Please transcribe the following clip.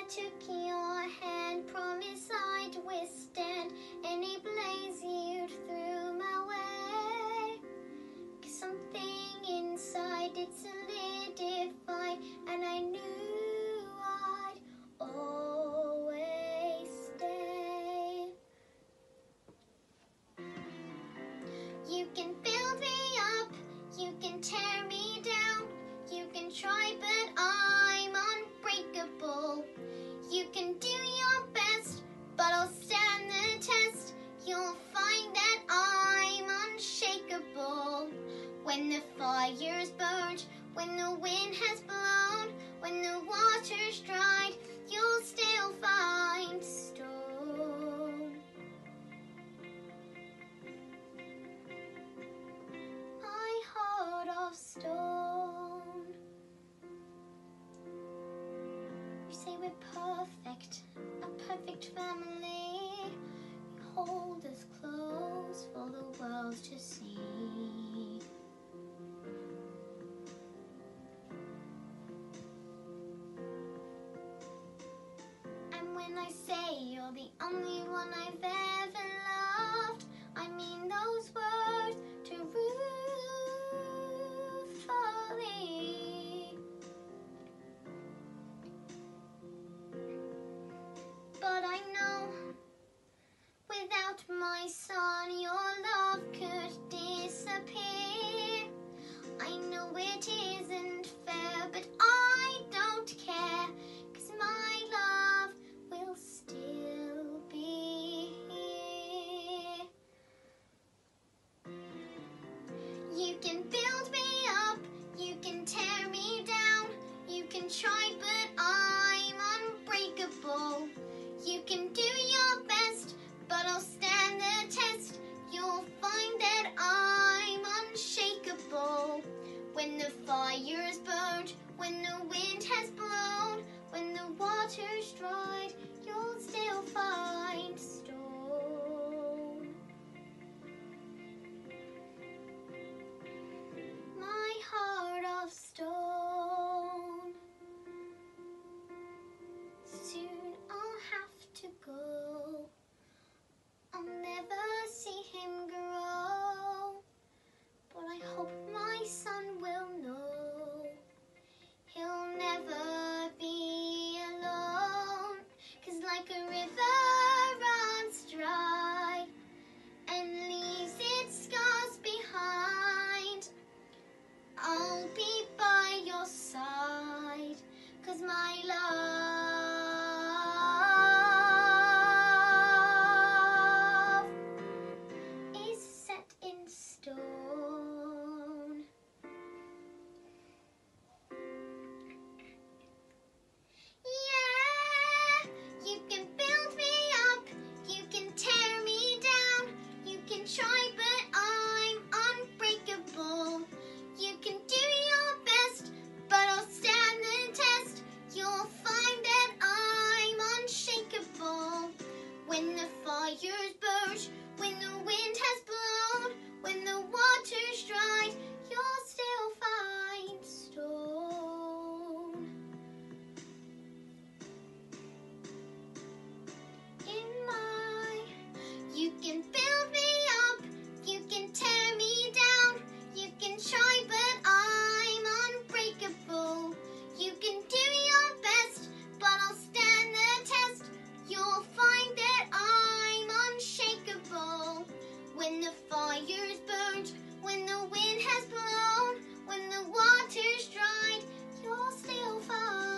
took your hand, promised I'd withstand any blaze you'd threw my way. 'Cause something inside did solidify, and I knew I'd always stay. You can build me up, you can tear me down, you can try but I'm unbreakable. You can do your best, but I'll stand the test. You'll find that I'm unshakable. When the fire's burned, when the wind has blown, when the water's dried, you'll still find stone. My heart of stone. You say we're perfect, a perfect family. You hold us close for the world to see. And when I say you're the only one I've ever loved, I mean those words truthfully. But I know without my son your love could disappear. I know it isn't fair, but I don't care, 'cause my love will still be here. You can build me up, you can tear me down, you can try but I'm unbreakable. You can do your best, but I'll stand the test. You'll find that I'm unshakable. When the fire's burned, when the wind has blown, when the water's dried, you'll still find stone. My heart of stone. Soon I'll have to go. I'll never see him grow, but I hope my son will know he'll never be alone. 'Cause like a river runs dry and leaves its scars behind, I'll be by your side, 'cause my love is set in stone. Yeah, you can build me up, you can tear me down, you can try but I'm unbreakable. You can do your best, but I'll stand the test. You'll find that I'm unshakable. When the fire's burnt, when the wind has blown, when the water's dried, you'll still find stone. You can build me up, you can tear me down, you can try but I'm unbreakable. You can do your best, but I'll stand the test. You'll find that I'm unshakable. When the fire's burned, when the wind has blown, when the water's dried, you'll still find